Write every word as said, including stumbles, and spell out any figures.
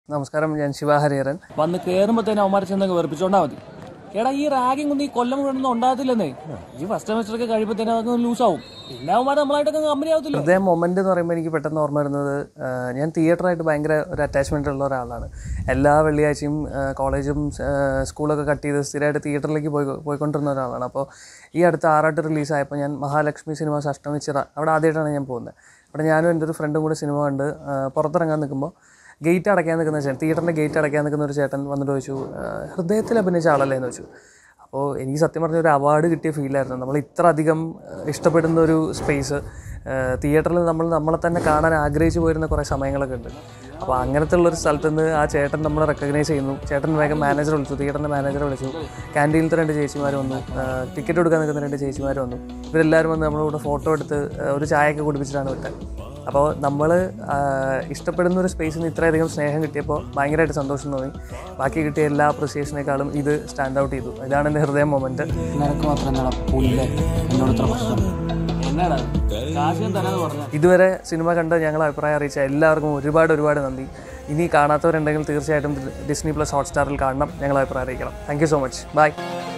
നമസ്കാരം, ഞാൻ ശിവ ഹരിഹരൻ. വന്ന് കയറുമ്പോഴത്തേനും അവന്മാരെ ചെന്നൊക്കെ വെറുപ്പിച്ചോണ്ടാ മതി. എടാ ഈ റാഗിങ് ഒന്നും ഈ കൊല്ലം കൊണ്ടൊന്നും ഉണ്ടാകത്തില്ലെന്നേ. ഈ ഫസ്റ്റ് സെമസ്റ്റർ ഒക്കെ കഴിയുമ്പോഴത്തേനും അതൊക്കെ ലൂസാവും. പിന്നെ അവന്മാർ നമ്മളായിട്ടൊക്കെ കമ്പനി ആവത്തില്ല. ഹൃദയ മൊമെന്റ് എന്ന് പറയുമ്പോൾ എനിക്ക് പെട്ടെന്ന് ഓർമ്മ വരുന്നത്, ഞാൻ തിയേറ്ററായിട്ട് ഭയങ്കര ഒരു അറ്റാച്ച്മെന്റ് ഉള്ള ഒരാളാണ്. എല്ലാ വെള്ളിയാഴ്ചയും കോളേജും സ്കൂളൊക്കെ കട്ട് ചെയ്ത് സ്ഥിരമായിട്ട് തിയേറ്ററിലേക്ക് പോയി പോയിക്കൊണ്ടിരുന്ന ഒരാളാണ്. അപ്പോൾ ഈ അടുത്ത ആറാട്ട് റിലീസായപ്പോൾ ഞാൻ മഹാലക്ഷ്മി സിനിമാസ് അഷ്ടമിച്ചിറ അവിടെ ആദ്യമായിട്ടാണ് ഞാൻ പോകുന്നത്. അവിടെ ഞാനും എൻ്റെ ഒരു ഫ്രണ്ടും കൂടെ സിനിമ കണ്ട് പുറത്തിറങ്ങാൻ നിൽക്കുമ്പോൾ ഗേറ്റ് അടയ്ക്കാൻ നിൽക്കുന്ന ചേട്ടൻ, തിയേറ്ററിൻ്റെ ഗേറ്റ് അടയ്ക്കാൻ നിൽക്കുന്ന ഒരു ചേട്ടൻ വന്നിട്ട് ചോദിച്ചു, ഹൃദയത്തിൽ അഭിനയിച്ച ആളല്ലേ എന്ന് ചോദിച്ചു. അപ്പോൾ എനിക്ക് സത്യം പറഞ്ഞ ഒരു അവാർഡ് കിട്ടിയ ഫീലായിരുന്നു. നമ്മൾ ഇത്ര അധികം ഇഷ്ടപ്പെടുന്ന ഒരു സ്പേസ് തിയേറ്ററിൽ നമ്മൾ നമ്മളെ തന്നെ കാണാൻ ആഗ്രഹിച്ചു പോയിരുന്ന കുറേ സമയങ്ങളൊക്കെ ഉണ്ട്. അപ്പോൾ അങ്ങനത്തെ ഉള്ളൊരു സ്ഥലത്ത് നിന്ന് ആ ചേട്ടൻ നമ്മളെ റെക്കഗ്നൈസ് ചെയ്യുന്നു. ചേട്ടൻ വേഗം മാനേജർ വിളിച്ചു, തിയേറ്ററിൻ്റെ മാനേജറെ വിളിച്ചു. ക്യാൻറ്റീനിലത്തെ രണ്ട് ചേച്ചിമാർ വന്നു, ടിക്കറ്റ് കൊടുക്കാൻ നിൽക്കുന്ന രണ്ട് ചേച്ചിമാർ വന്നു. ഇവരെല്ലാവരും വന്ന് നമ്മളോട് ഫോട്ടോ എടുത്ത് ഒരു ചായയൊക്കെ കുടിപ്പിച്ചിട്ടാണ് വിട്ടത്. അപ്പോൾ നമ്മൾ ഇഷ്ടപ്പെടുന്ന ഒരു സ്പേസിൽ നിന്ന് ഇത്രയധികം സ്നേഹം കിട്ടിയപ്പോൾ ഭയങ്കരമായിട്ട് സന്തോഷം തോന്നി. ബാക്കി കിട്ടിയ എല്ലാ അപ്രിസിയേഷനേക്കാളും ഇത് സ്റ്റാൻഡ് ഔട്ട് ചെയ്തു. ഇതാണ് എൻ്റെ ഹൃദയ മൊമെൻറ്റ്. ഇതുവരെ സിനിമ കണ്ട് ഞങ്ങൾ അഭിപ്രായം അറിയിച്ച എല്ലാവർക്കും ഒരുപാട് ഒരുപാട് നന്ദി. ഇനി കാണാത്തവരുണ്ടെങ്കിൽ തീർച്ചയായിട്ടും ഡിസ്നി പ്ലസ് ഹോട്ട്സ്റ്റാറിൽ കാണണം, ഞങ്ങൾ അഭിപ്രായം അറിയിക്കണം. Thank you so much. By.